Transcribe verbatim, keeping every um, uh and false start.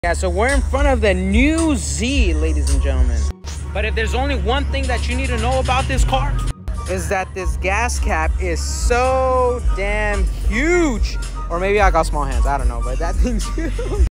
Yeah, so we're in front of the new Z, ladies and gentlemen. But if there's only one thing that you need to know about this car, is that this gas cap is so damn huge. Or maybe I got small hands, I don't know, but that thing's huge.